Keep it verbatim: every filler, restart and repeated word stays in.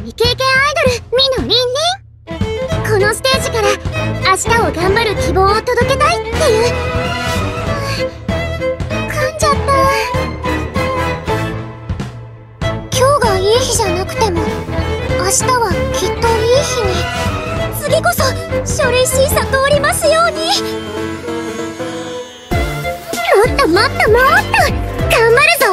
未経験アイドルみのりんりん。このステージから明日を頑張る希望を届けたいっていう。噛んじゃった。今日がいい日じゃなくても明日はきっといい日に。次こそ書類審査通りますように。もっともっともっと頑張るぞ。